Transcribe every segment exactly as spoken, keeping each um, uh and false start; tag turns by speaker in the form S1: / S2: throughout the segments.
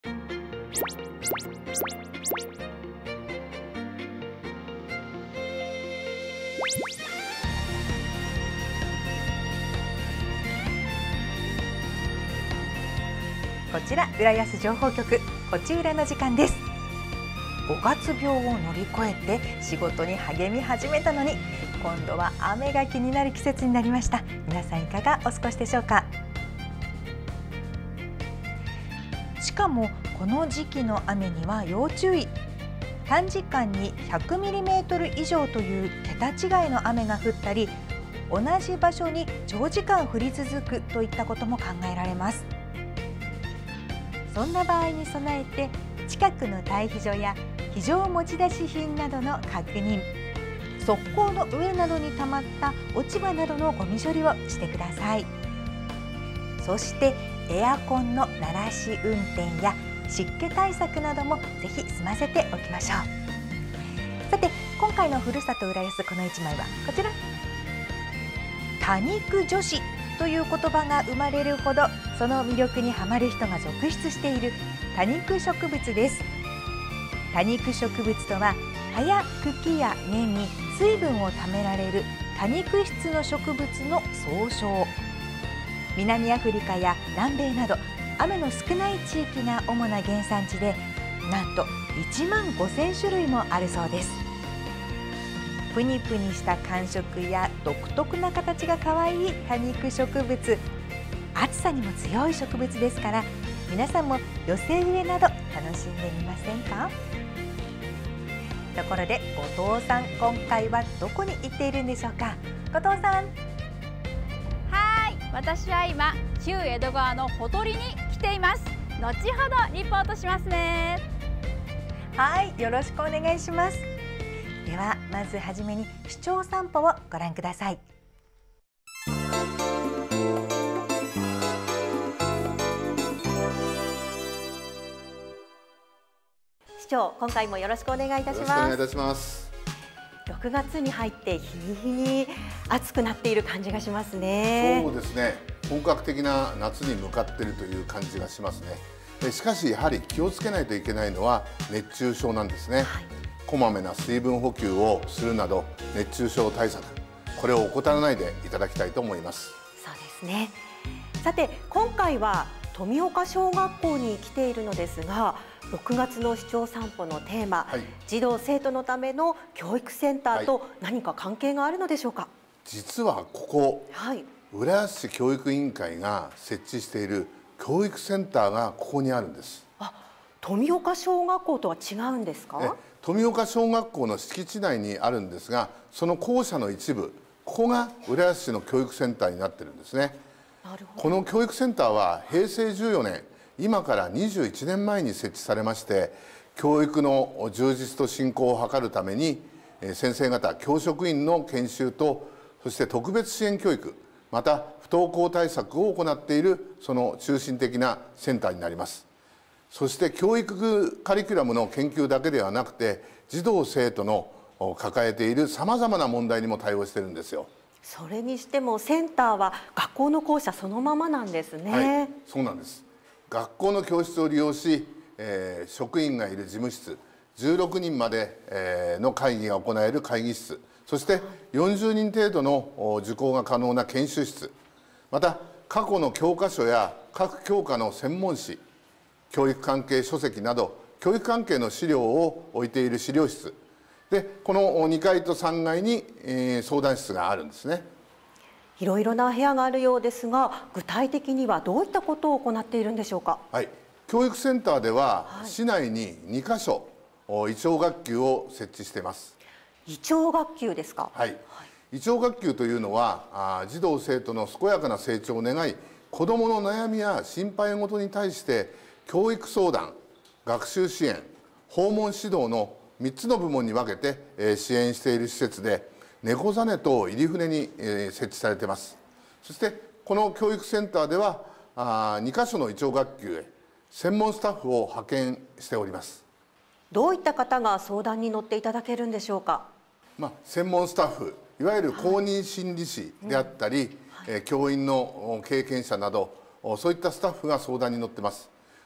S1: こちら浦安情報局こち浦の時間です。ごがつ病を乗り越えて仕事に励み始めたのに、今度は雨が気になる季節になりました。皆さんいかがお過ごしでしょうか。しかもこの時期の雨には要注意。短時間にひゃくミリメートル以上という桁違いの雨が降ったり、同じ場所に長時間降り続くといったことも考えられます。そんな場合に備えて、近くの待避所や非常持ち出し品などの確認、側溝の上などにたまった落ち葉などのゴミ処理をしてください。そしてエアコンの慣らし運転や湿気対策などもぜひ済ませておきましょう。さて、今回のふるさと浦安このいちまいはこちら。多肉女子という言葉が生まれるほど、その魅力にはまる人が続出している多肉植物です。多肉植物とは、葉や茎や根に水分をためられる多肉質の植物の総称。南アフリカや南米など雨の少ない地域が主な原産地で、なんといちまんごせんしゅるいもあるそうです。プニプニした感触や独特な形が可愛い多肉植物、暑さにも強い植物ですから、皆さんも寄せ植えなど楽しんでみませんか。ところで後藤さん、今回はどこに行っているんでしょうか。後藤さん。
S2: はい、私は今旧江戸川のほとりに来ています。後ほどリポートしますね。
S1: はい、よろしくお願いします。ではまずはじめに市長散歩をご覧ください。
S3: 市長、今回もよろしくお願いいたします。
S4: よろしくお願いいたします。
S3: ろくがつに入って日に日に暑くなっている感じがしますね。
S4: そうですね。本格的な夏に向かっているという感じがしますね。しかしやはり気をつけないといけないのは熱中症なんですね。はい、こまめな水分補給をするなど熱中症対策、これを怠らないでいただきたいと思います。
S3: そうですね。さて、今回は富岡小学校に来ているのですが、ろくがつの市長散歩のテーマ、はい、児童生徒のための教育センターと何か関係があるのでしょうか。はい、
S4: 実はここ、はい、浦安市教育委員会が設置している教育センターがここにあるんです。
S3: あ、富岡小学校とは違うんですか。
S4: 富岡小学校の敷地内にあるんですが、その校舎の一部、ここが浦安市の教育センターになっているんですね。なるほど。この教育センターはへいせいじゅうよねん、今からにじゅういちねんまえに設置されまして、教育の充実と振興を図るために先生方、教職員の研修と、そして特別支援教育、また不登校対策を行っているその中心的なセンターになります。そして教育カリキュラムの研究だけではなくて、児童生徒の抱えているさまざまな問題にも対応しているんですよ。
S3: それにしてもセンターは学校の校舎そのままなんですね。
S4: はい、そうなんです。学校の教室を利用し、えー、職員がいる事務室、じゅうろくにんまで、えー、の会議が行える会議室、そしてよんじゅうにん程度の受講が可能な研修室、また過去の教科書や各教科の専門誌、教育関係書籍など教育関係の資料を置いている資料室で、このにかいとさんがいに、えー、相談室があるんですね。
S3: いろいろな部屋があるようですが、具体的にはどういったことを行っているんでしょうか。
S4: はい、教育センターでは、はい、市内ににかしょいちょう学級を設置しています。
S3: いちょう学級ですか。
S4: はい、いちょう学級というのはあ児童生徒の健やかな成長を願い、子どもの悩みや心配事に対して教育相談、学習支援、訪問指導のみっつの部門に分けて、えー、支援している施設で、猫ざねと入船に、えー、設置されています。そしてこの教育センターではあにかしょのいちょう学級へ専門スタッフを派遣しております。
S3: どういった方が相談に乗っていただけるんでしょうか。
S4: まあ、専門スタッフ、いわゆる公認心理師であったり、はい、うんはい、教員の経験者など、そういったスタッフが相談に乗っています。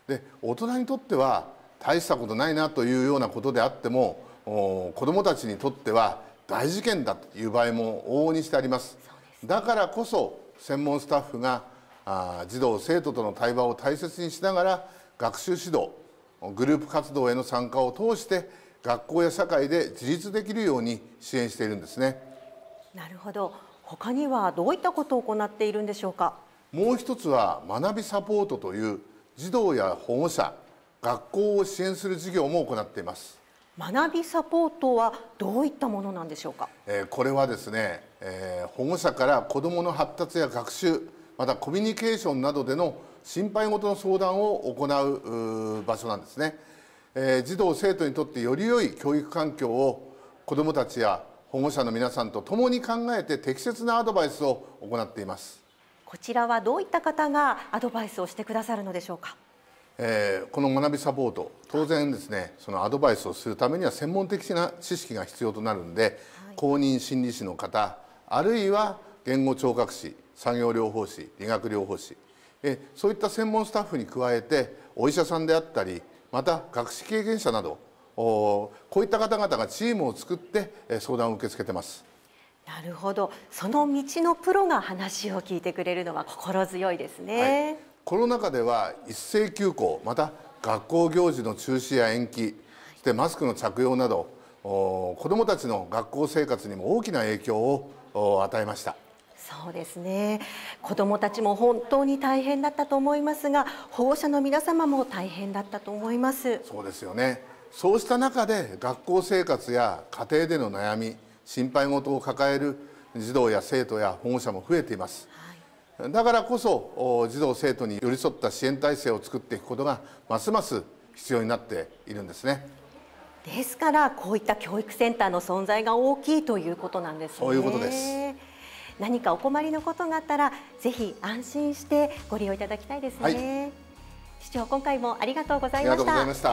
S4: で大人にとっては大したことないなというようなことであっても、子どもたちにとっては大事件だという場合も往々にしてあります。だからこそ専門スタッフがあ児童生徒との対話を大切にしながら、学習指導、グループ活動への参加を通して学校や社会で自立できるように支援しているんですね。
S3: なるほど。他にはどういったことを行っているんでしょうか。
S4: もう一つは学びサポートという児童や保護者、学校を支援する事業も行っています。
S3: 学びサポートはどういったものなんでしょうか。
S4: えー、これはですね、えー、保護者から子どもの発達や学習、またコミュニケーションなどでの心配事の相談を行う場所なんですね。えー、児童生徒にとってより良い教育環境を子どもたちや保護者の皆さんと共に考えて適切なアドバイスを行っています。
S3: こちらはどういった方がアドバイスをしてくださるのでしょうか。
S4: えー、この学びサポート、当然ですね、そのアドバイスをするためには専門的な知識が必要となるので、はい、公認心理師の方、あるいは言語聴覚士、作業療法士、理学療法士、えそういった専門スタッフに加えてお医者さんであったり、また学士経験者など、こういった方々がチームを作って相談を受け付けてます。
S3: なるほど。その道のプロが話を聞いてくれるのは心強いですね。はい、
S4: コロナ禍では一斉休校、また学校行事の中止や延期、そしてマスクの着用など、子どもたちの学校生活にも大きな影響を与えました。
S3: そうですね。子どもたちも本当に大変だったと思いますが、保護者の皆様も大変だったと思います。
S4: そうですよね。そうした中で学校生活や家庭での悩み、心配事を抱える児童や生徒や保護者も増えています。はい、だからこそ児童生徒に寄り添った支援体制を作っていくことがますます必要になっているんですね。
S3: ですからこういった教育センターの存在が大きいということなんですね。
S4: そういうことです。
S3: 何かお困りのことがあったらぜひ安心してご利用いただきたいですね。はい、市長、今回もありがとうございました。ありがとうございました。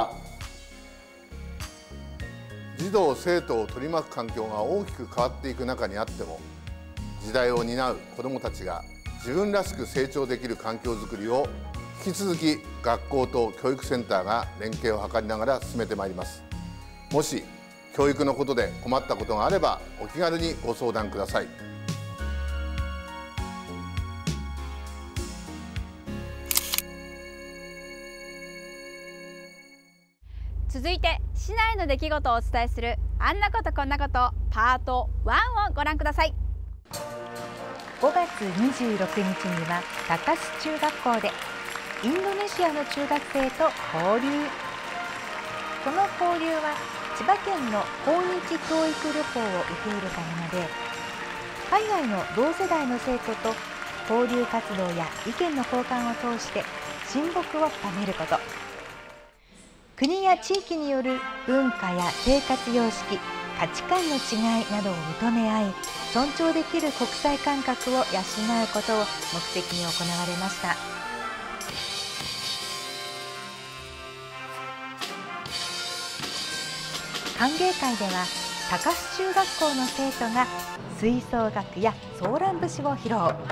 S4: 児童生徒を取り巻く環境が大きく変わっていく中にあっても、時代を担う子どもたちが自分らしく成長できる環境づくりを引き続き学校と教育センターが連携を図りながら進めてまいります。もし教育のことで困ったことがあればお気軽にご相談ください。
S2: 続いて市内の出来事をお伝えするあんなことこんなことパートワンをご覧ください。
S1: ごがつにじゅうろくにちには高須中学校でインドネシアの中学生と交流。この交流は千葉県の訪日教育旅行を受け入れたもので、海外の同世代の生徒と交流活動や意見の交換を通して親睦を深めること、国や地域による文化や生活様式、価値観の違いなどを認め合い、尊重できる国際感覚を養うことを目的に行われました。歓迎会では高須中学校の生徒が吹奏楽やソーラン節を披露。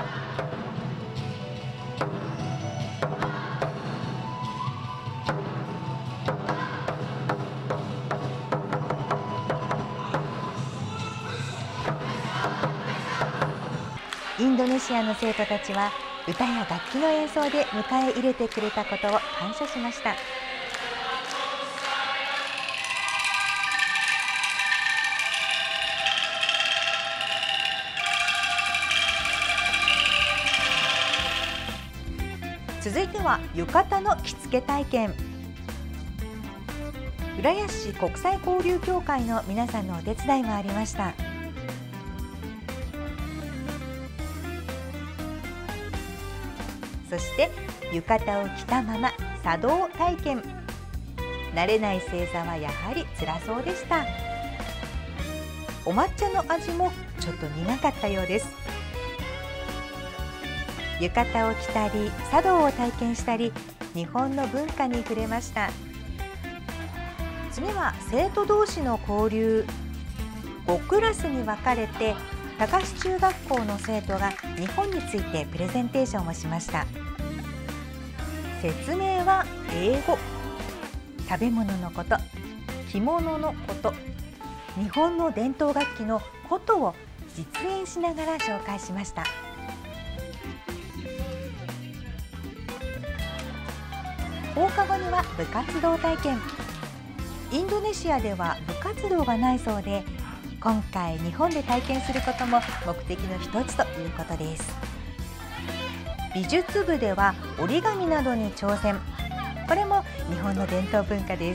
S1: インドネシアの生徒たちは歌や楽器の演奏で迎え入れてくれたことを感謝しました。続いては浴衣の着付け体験。浦安市国際交流協会の皆さんのお手伝いもありました。そして浴衣を着たまま茶道体験。慣れない正座はやはり辛そうでした。お抹茶の味もちょっと苦かったようです。浴衣を着たり茶道を体験したり、日本の文化に触れました。次は生徒同士の交流。ごクラスに分かれて高須中学校の生徒が日本についてプレゼンテーションをしました。 説明は英語。食べ物のこと、着物のこと、日本の伝統楽器のことを実演しながら紹介しました。放課後には部活動体験。インドネシアでは部活動がないそうで、今回日本で体験することも目的の一つということです。美術部では折り紙などに挑戦。これも日本の伝統文化です。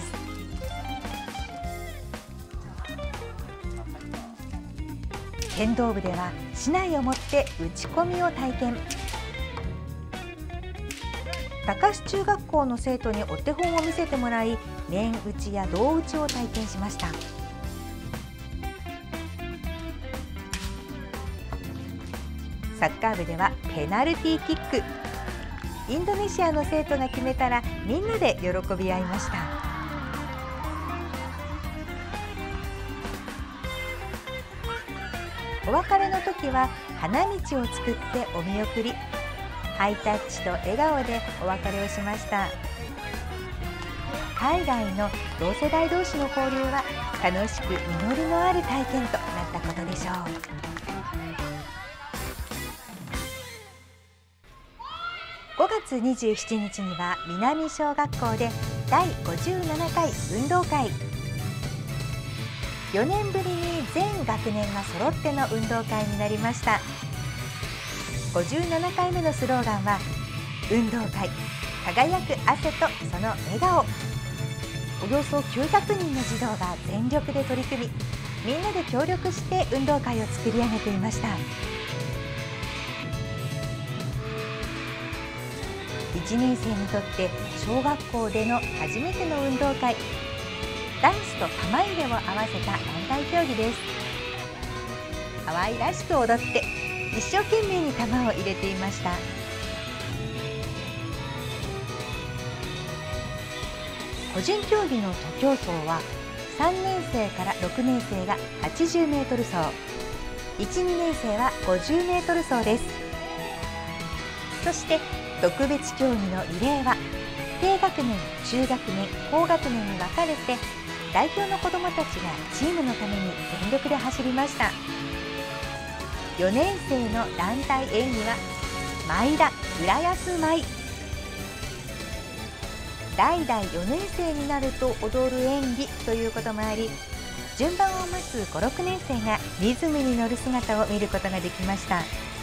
S1: 剣道部では竹刀を持って打ち込みを体験。高須中学校の生徒にお手本を見せてもらい、面打ちや胴打ちを体験しました。サッカー部ではペナルティーキック。インドネシアの生徒が決めたらみんなで喜び合いました。お別れの時は花道を作ってお見送り。ハイタッチと笑顔でお別れをしました。海外の同世代同士の交流は楽しく実りのある体験となったことでしょう。ごがつにじゅうしちにちには南小学校でだいごじゅうななかい運動会。よねんぶりに全学年が揃っての運動会になりました。ごじゅうななかいめのスローガンは運動会輝く汗とその笑顔。およそきゅうひゃくにんの児童が全力で取り組み、みんなで協力して運動会を作り上げていました。いちねんせいにとって小学校での初めての運動会。ダンスと玉入れを合わせた団体競技です。可愛らしく踊って一生懸命に玉を入れていました。個人競技の徒競走はさんねんせいからろくねんせいがはちじゅうメートル走、いち、にねんせいはごじゅうメートル走です。そして特別競技のリレーは低学年、中学年、高学年に分かれて代表の子どもたちがチームのために全力で走りました。よねんせいの団体演技は舞田浦安舞。代々よねんせいになると踊る演技ということもあり、順番を待つご、ろくねんせいがリズムに乗る姿を見ることができました。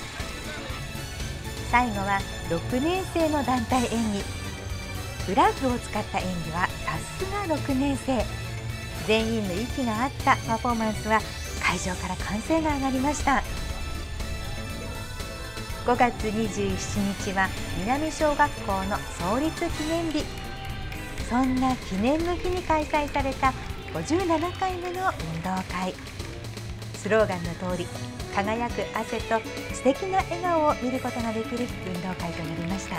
S1: 最後はろくねんせいの団体演技。フラッグを使った演技はさすがろくねんせい。全員の息が合ったパフォーマンスは会場から歓声が上がりました。ごがつにじゅうしちにちは南小学校の創立記念日。そんな記念の日に開催されたごじゅうななかいめの運動会。スローガンの通り、輝く汗と素敵な笑顔を見ることができる運動会となりました。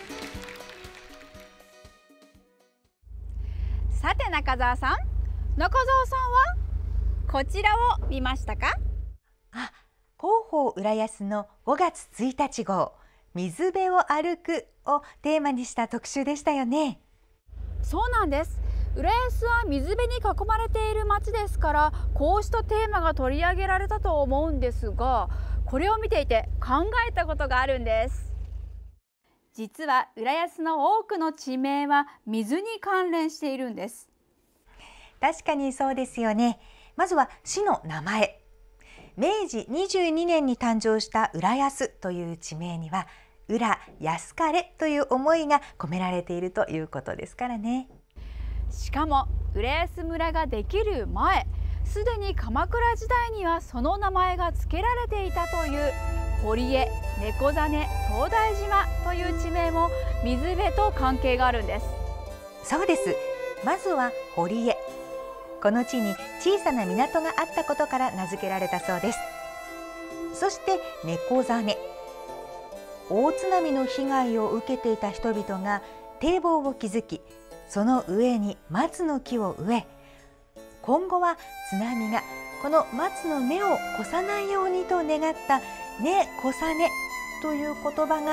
S2: さて中澤さん、中澤さんはこちらを見ましたか？
S1: あ、広報浦安のごがつついたち号水辺を歩くをテーマにした特集でしたよね。
S2: そうなんです。浦安は水辺に囲まれている町ですから、こうしたテーマが取り上げられたと思うんですが、これを見ていて考えたことがあるんです。実は浦安の多くの地名は水に関連しているんです。
S1: 確かにそうですよね。まずは市の名前。めいじにじゅうにねんに誕生した浦安という地名には、浦安かれという思いが込められているということですからね。
S2: しかも浦安村ができる前、すでに鎌倉時代にはその名前が付けられていたという堀江、猫実、東大島という地名も水辺と関係があるんです。
S1: そうです。まずは堀江。この地に小さな港があったことから名付けられたそうです。そして猫実。大津波の被害を受けていた人々が堤防を築き、その上に松の木を植え、今後は津波がこの松の根を越さないようにと願った根越さねという言葉が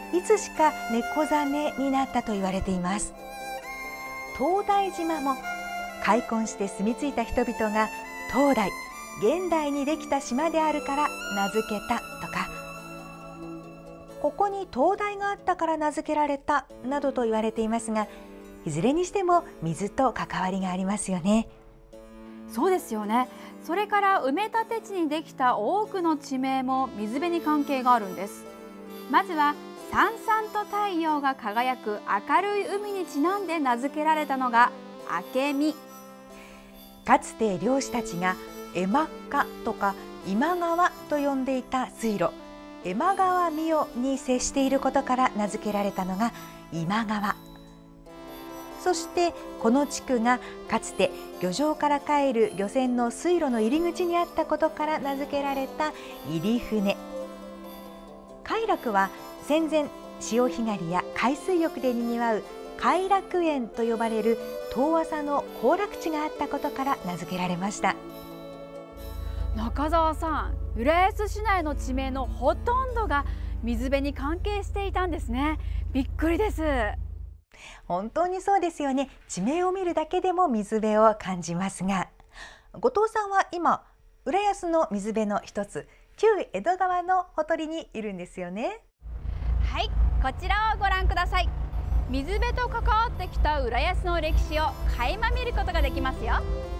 S1: いつしか猫ザネになったと言われています。東大島も開墾して住み着いた人々が東大、現代にできた島であるから名付けたとか、ここに灯台があったから名付けられたなどと言われていますが、いずれにしても水と関わりがありますよね。
S2: そうですよね。それから埋め立て地にできた多くの地名も水辺に関係があるんです。まずはさんさんと太陽が輝く明るい海にちなんで名付けられたのが明美。
S1: かつて漁師たちがエマッカとか今川と呼んでいた水路、今川御代に接していることから名付けられたのが今川。そしてこの地区がかつて漁場から帰る漁船の水路の入り口にあったことから名付けられた入船。偕楽は戦前潮干狩りや海水浴でにぎわう偕楽園と呼ばれる遠浅の行楽地があったことから名付けられました。
S2: 中澤さん、浦安市内の地名のほとんどが水辺に関係していたんですね。びっくりです。
S1: 本当にそうですよね。地名を見るだけでも水辺を感じますが、後藤さんは今浦安の水辺の一つ、旧江戸川のほとりにいるんですよね。
S2: はい、こちらをご覧ください。水辺と関わってきた浦安の歴史を垣間見ることができますよ。
S1: あ、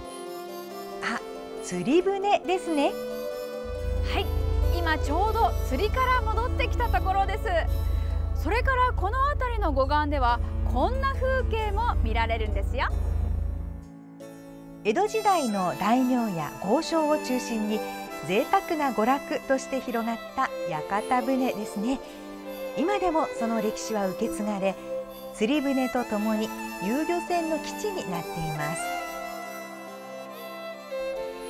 S1: 釣り船ですね。
S2: はい、今ちょうど釣りから戻ってきたところです。それからこの辺りの護岸ではこんな風景も見られるんですよ。
S1: 江戸時代の大名や豪商を中心に贅沢な娯楽として広がった屋形船ですね。今でもその歴史は受け継がれ、釣り船とともに遊漁船の基地になっています。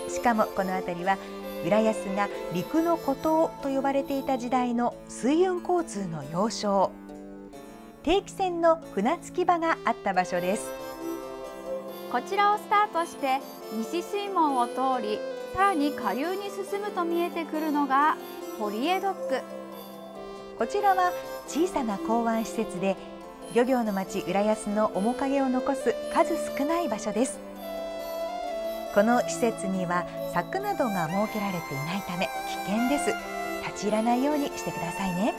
S1: しかもこの辺りは浦安が陸の孤島と呼ばれていた時代の水運交通の要衝、定期船の船着き場があった場所です。
S2: こちらをスタートして西水門を通り、さらに下流に進むと見えてくるのが堀江ドック。
S1: こちらは小さな港湾施設で、漁業の町浦安の面影を残す数少ない場所です。この施設には柵などが設けられていないため危険です。立ち入らないようにしてくださいね。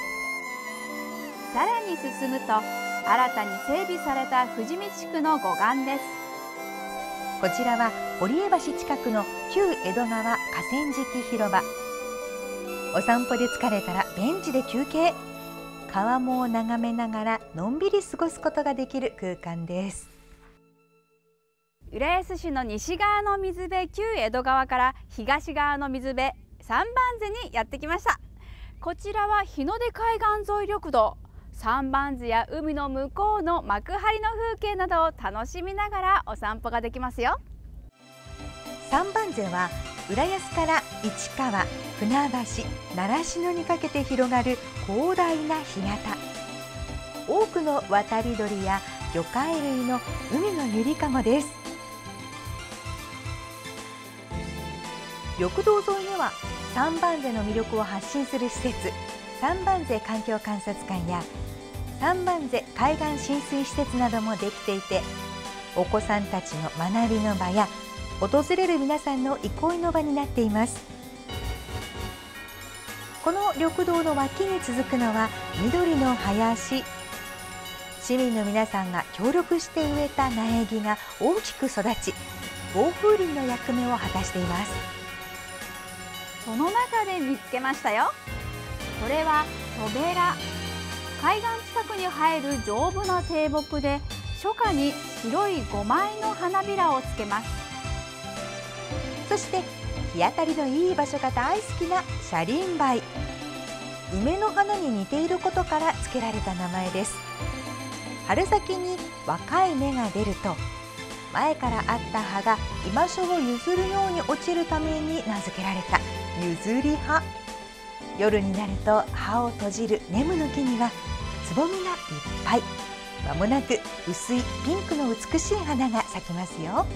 S2: さらに進むと新たに整備された富士見地区の護岸です。
S1: こちらは堀江橋近くの旧江戸川河川敷広場。お散歩で疲れたらベンチで休憩、川面を眺めながらのんびり過ごすことができる空間です。
S2: 浦安市の西側の水辺旧江戸川から東側の水辺三番瀬にやってきました。こちらは日の出海岸沿い緑道、三番瀬や海の向こうの幕張の風景などを楽しみながらお散歩ができますよ。
S1: 三番瀬は浦安から市川、船橋、習志野にかけて広がる広大な干潟。多くの渡り鳥や魚介類の海のゆりかごです。緑道沿いには三番瀬の魅力を発信する施設、三番瀬環境観察館や三番瀬海岸浸水施設などもできていて、お子さんたちの学びの場や訪れる皆さんの憩いの場になっています。この緑道の脇に続くのは緑の林。市民の皆さんが協力して植えた苗木が大きく育ち、防風林の役目を果たしています。
S2: その中で見つけましたよ。それはトベラ。海岸近くに生える丈夫な低木で、初夏に白いごまいの花びらをつけます。
S1: そして日当たりのいい場所が大好きな車輪梅。梅の花に似ていることから付けられた名前です。春先に若い芽が出ると、前からあった葉が居場所を譲るように落ちるために名付けられた譲り葉。夜になると葉を閉じるネムの木にはつぼみがいっぱい。まもなく薄いピンクの美しい花が咲きますよ。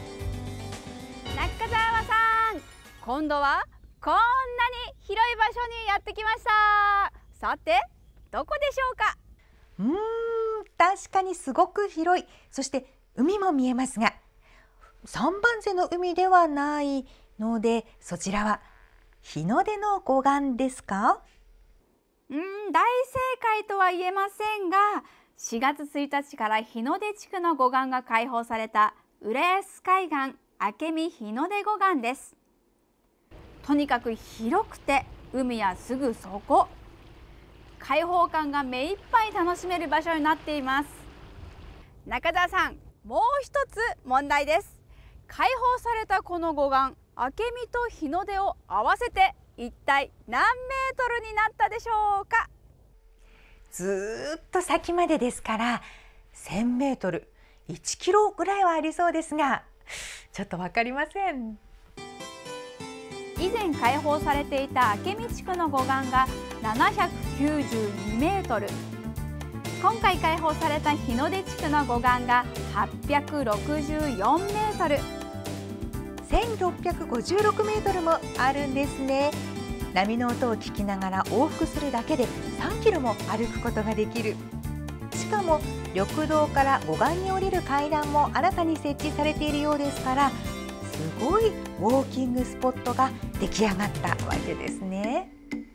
S2: 中澤さん、今度はこんなに広い場所にやってきました。さて、 どこでしょうか？
S1: うーん、確かにすごく広い、そして海も見えますが、三番瀬の海ではないので、そちらは日の出の護岸ですか？
S2: うーん、大正解とは言えませんが、しがつついたちから日の出地区の護岸が開放された浦安海岸明美日の出護岸です。とにかく広くて海やすぐそこ、開放感が目いっぱい楽しめる場所になっています。中澤さん、もう一つ問題です。開放されたこの護岸、明美と日の出を合わせて一体何メートルになったでしょうか？
S1: ずーっと先までですからせんメートル、いちキロぐらいはありそうですが、ちょっとわかりません。
S2: 以前開放されていた明美地区の護岸がななひゃくきゅうじゅうにメートル、今回開放された日の出地区の護岸がはっぴゃくろくじゅうよんメートル、
S1: せんろっぴゃくごじゅうろくメートルもあるんですね。波の音を聞きながら往復するだけでさんキロも歩くことができる。しかも緑道から護岸に降りる階段も新たに設置されているようですから、すごいウォーキングスポットが出来上がったわけですね。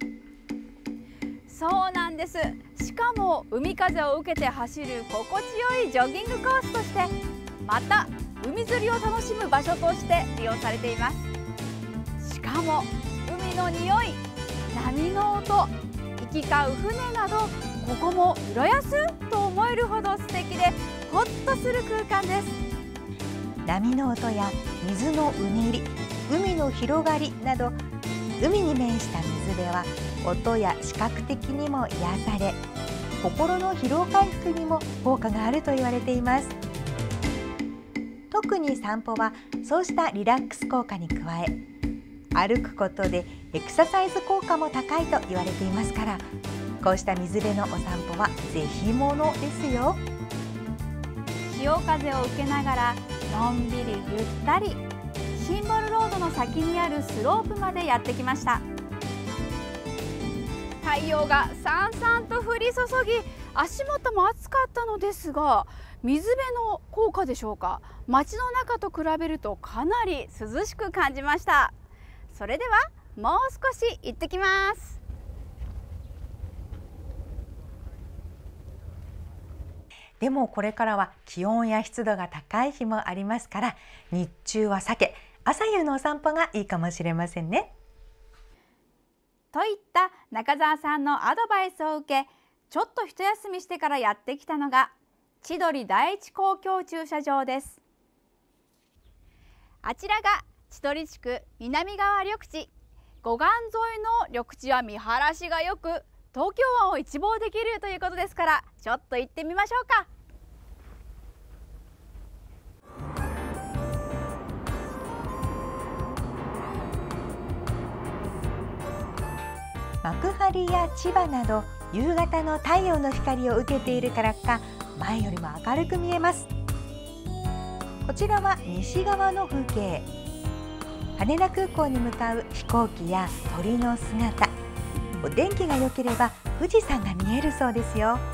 S2: そうなんです。しかも海風を受けて走る心地よいジョギングコースとして、また海釣りを楽しむ場所として利用されています。しかも海の匂い、波の音、行き交う船など、ここも浦安と思えるほど素敵でホッとする空間です。
S1: 波の音や水のうねり、海の広がりなど、海に面した水辺は音や視覚的にも癒され、心の疲労回復にも効果があると言われています。特に散歩はそうしたリラックス効果に加え、歩くことでエクササイズ効果も高いと言われていますから、こうした水辺のお散歩はぜひものですよ。
S2: 潮風を受けながらのんびりゆったり、シンボルロードの先にあるスロープまでやってきました。太陽がさんさんと降り注ぎ、足元も暑かったのですが、水辺の効果でしょうか、街の中と比べるとかなり涼しく感じました。それではもう少し行ってきます。
S1: でもこれからは気温や湿度が高い日もありますから、日中は避け、朝夕のお散歩がいいかもしれませんね。
S2: といった中澤さんのアドバイスを受け、ちょっと一休みしてからやってきたのが千鳥第一公共駐車場です。あちらが千鳥地区南側緑地、護岸沿いの緑地は見晴らしがよく、東京湾を一望できるということですから、ちょっと行ってみましょうか。
S1: 幕張や千葉など夕方の太陽の光を受けているからか、前よりも明るく見えます。こちらは西側の風景。羽田空港に向かう飛行機や鳥の姿、お天気が良ければ富士山が見えるそうですよ。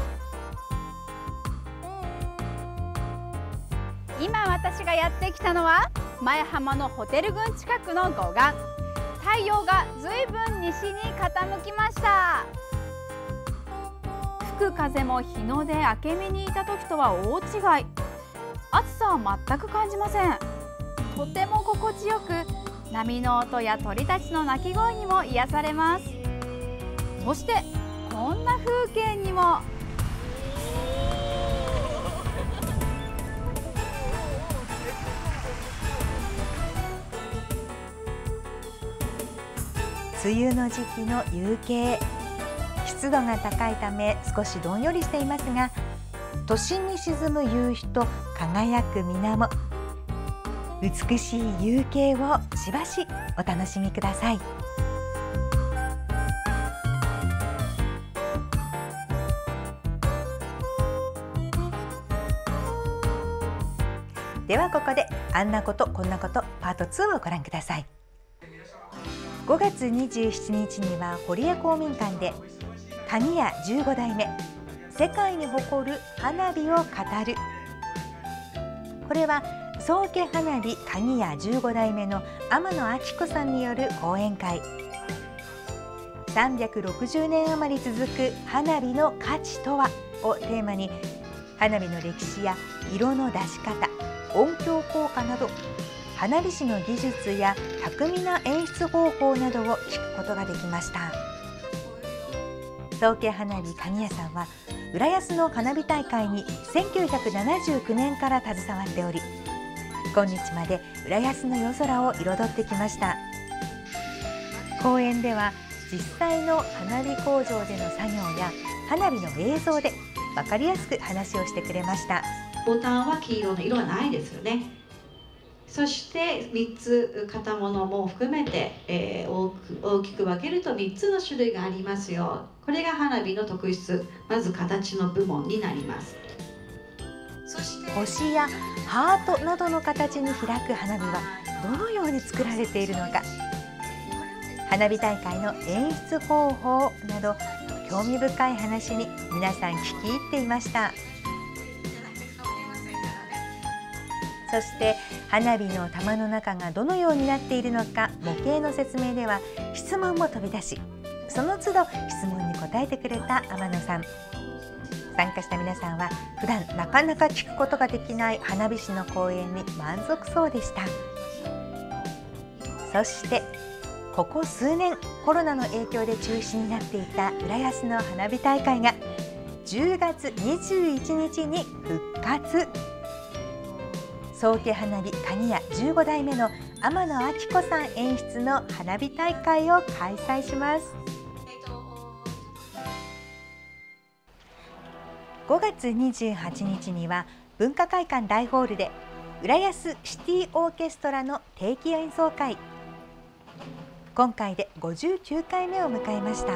S2: 今私がやってきたのは前浜のホテル群近くの護岸。太陽がずいぶん西に傾きました。吹く風も日の出明美にいた時とは大違い。暑さは全く感じません。とても心地よく、波の音や鳥たちの鳴き声にも癒されます。そしてこんな風景にも。
S1: 梅雨の時期の夕景、湿度が高いため少しどんよりしていますが、都心に沈む夕日と輝く水面、美しい夕景をしばしお楽しみください。ではここであんなことこんなことパートツーをご覧ください。ごがつにじゅうしちにちには堀江公民館で鍵屋じゅうご代目、世界に誇る花火を語る。これは宗家花火鍵屋じゅうご代目の天野明子さんによる講演会。さんびゃくろくじゅうねん余り続く花火の価値とはをテーマに、花火の歴史や色の出し方、音響効果など花火師の技術や巧みな演出方法などを聞くことができました。宗家花火鍵屋さんは浦安の花火大会にせんきゅうひゃくななじゅうきゅうねんから携わっており、今日まで浦安の夜空を彩ってきました。講演では実際の花火工場での作業や花火の映像で分かりやすく話をしてくれました。
S5: ボタンは黄色の色はないですよね。そしてみっつ型物も含めて、えー、大く大きく分けるとみっつの種類がありますよ。これが花火の特質、まず形の部門になります。そして
S1: 星やハートなどの形に開く花火はどのように作られているのか、花火大会の演出方法など興味深い話に皆さん聞き入っていました。そして花火の玉の中がどのようになっているのか模型の説明では質問も飛び出し、その都度質問に答えてくれた天野さん。参加した皆さんは普段なかなか聞くことができない花火師の講演に満足そうでした。そしてここ数年コロナの影響で中止になっていた浦安の花火大会がじゅうがつにじゅういちにちに復活。宗家花火鍵屋じゅうご代目の天野明子さん演出の花火大会を開催します。ごがつにじゅうはちにちには文化会館大ホールで浦安シティオーケストラの定期演奏会。今回でごじゅうきゅうかいめを迎えました。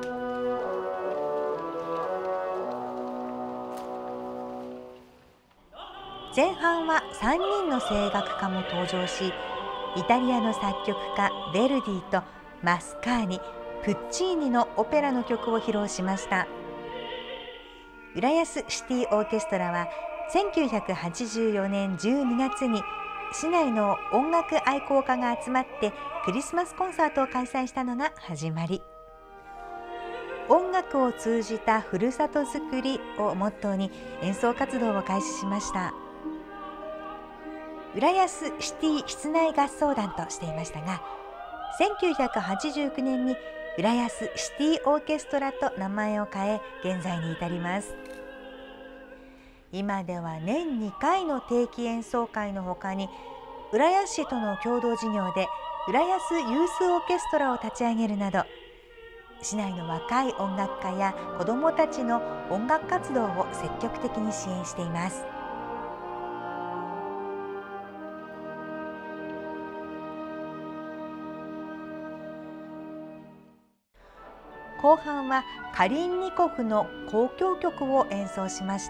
S1: 前半はさんにんの声楽家も登場し、イタリアの作曲家ヴェルディとマスカーニ、プッチーニのオペラの曲を披露しました。浦安シティオーケストラはせんきゅうひゃくはちじゅうよねんじゅうにがつに市内の音楽愛好家が集まってクリスマスコンサートを開催したのが始まり。音楽を通じたふるさとづくりをモットーに演奏活動を開始しました。浦安シティ室内合奏団としていましたが、せんきゅうひゃくはちじゅうきゅうねんに浦安シティオーケストラと名前を変え現在に至ります。今では年にかいの定期演奏会のほかに、浦安市との共同事業で浦安ユースオーケストラを立ち上げるなど、市内の若い音楽家や子どもたちの音楽活動を積極的に支援しています。後半はカリンニコフの交響曲を演奏しました。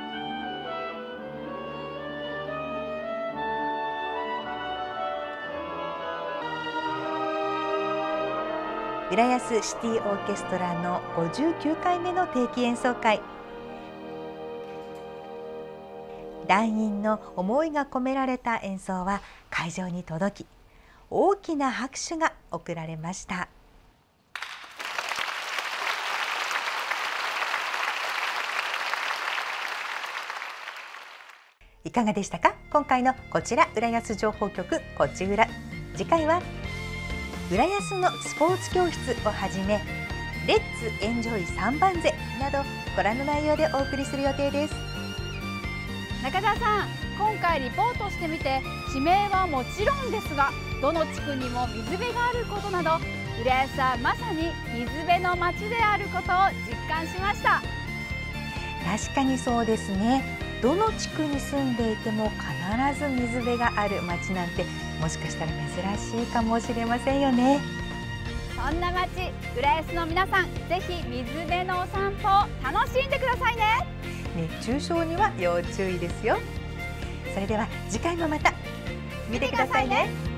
S1: 浦安シティオーケストラのごじゅうきゅうかいめの定期演奏会。団員の思いが込められた演奏は会場に届き、大きな拍手が送られました。いかがでしたか？今回のこちら浦安情報局こちうら。次回は浦安のスポーツ教室をはじめレッツエンジョイ三番瀬などご覧の内容でお送りする予定です。
S2: 中澤さん、今回リポートしてみて地名はもちろんですが、どの地区にも水辺があることなど、浦安はまさに水辺の街であることを実感しました。
S1: 確かにそうですね。どの地区に住んでいても必ず水辺がある街なんて、もしかしたら珍しいかもしれませんよね。
S2: そんな街、浦安の皆さん、ぜひ水辺のお散歩を楽しんでくださいね。
S1: 熱中症には要注意ですよ。それでは次回もまた見てくださいね。